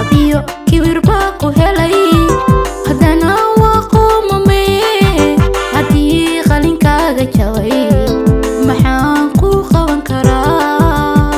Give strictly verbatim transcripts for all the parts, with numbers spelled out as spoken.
iyo kibir baa ku helay haddana waa qoomame haddii qalinkaaga jabay maxaan ku qaban karaa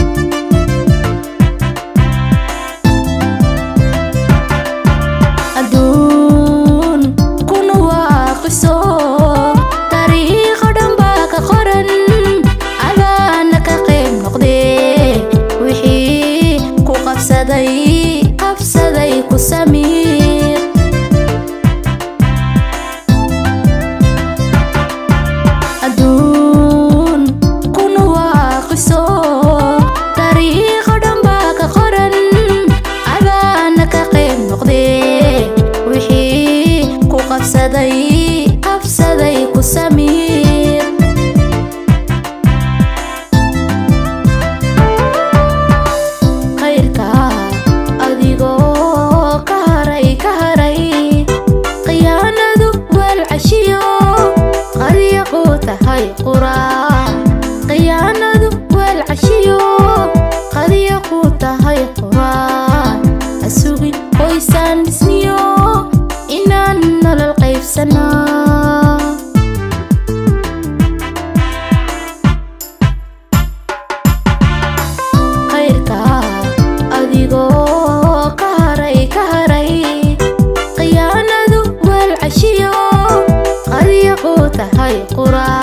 adduun kuna waa qiso taariikho dhan baa ka qoran adaana ka qayb noqdee wixii ku qabsaday qabsaday ku samiir adduun kuna waa qiso taariikho dhan baa ka qoran adaana ka qayb noqdee wixii ku qabsaday qabsaday ku samiir khayrka adigoo ka haray ka haray khiyaanadu wal cashiyo qadiya ku tahay quraan khiyaanadu wal cashiyo qadiya ku tahay quraan asugin qoysaan dhisniyo inaan nolol qaybsanaa khayrka adigoo ka haray ka haray khiyaanadu wal cashiyo qadiya ku tahay quraan